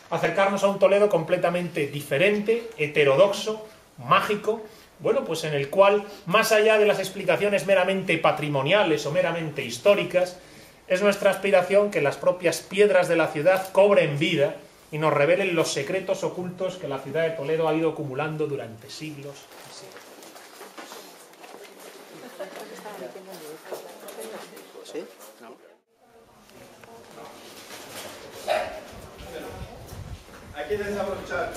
acercarnos a un Toledo completamente diferente, heterodoxo, mágico, bueno, pues en el cual, más allá de las explicaciones meramente patrimoniales o meramente históricas, es nuestra aspiración que las propias piedras de la ciudad cobren vida y nos revelen los secretos ocultos que la ciudad de Toledo ha ido acumulando durante siglos y siglos. ¿Sí? No. Hay que desabrochar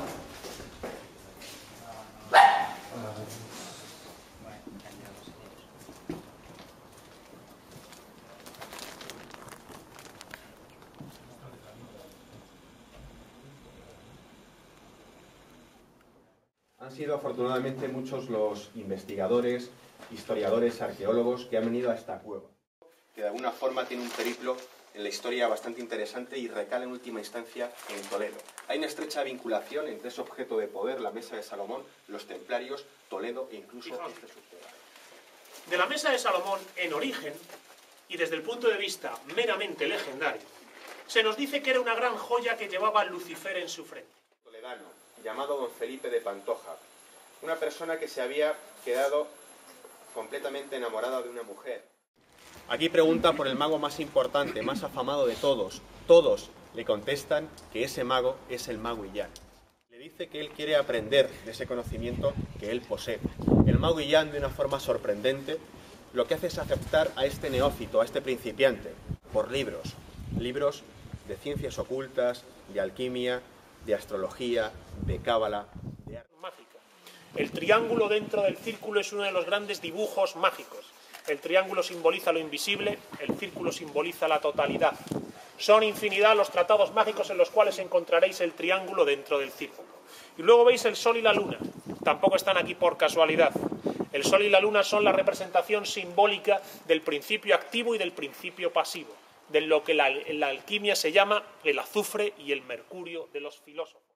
Han sido afortunadamente muchos los investigadores, historiadores, arqueólogos que han venido a esta cueva, que de alguna forma tiene un periplo en la historia bastante interesante y recala en última instancia en Toledo. Hay una estrecha vinculación entre ese objeto de poder, la Mesa de Salomón, los templarios, Toledo e incluso este subterráneo. De la Mesa de Salomón, en origen, y desde el punto de vista meramente legendario, se nos dice que era una gran joya que llevaba Lucifer en su frente. Toledano, llamado don Felipe de Pantoja, una persona que se había quedado completamente enamorada de una mujer. Aquí pregunta por el mago más importante, más afamado de todos. Todos le contestan que ese mago es el mago Illán. Le dice que él quiere aprender de ese conocimiento que él posee. El mago Illán, de una forma sorprendente, lo que hace es aceptar a este neófito, a este principiante, por libros. Libros de ciencias ocultas, de alquimia, de astrología, de cábala, de arte Mágica. El triángulo dentro del círculo es uno de los grandes dibujos mágicos. El triángulo simboliza lo invisible, el círculo simboliza la totalidad. Son infinidad los tratados mágicos en los cuales encontraréis el triángulo dentro del círculo. Y luego veis el sol y la luna. Tampoco están aquí por casualidad. El sol y la luna son la representación simbólica del principio activo y del principio pasivo, de lo que en la alquimia se llama el azufre y el mercurio de los filósofos.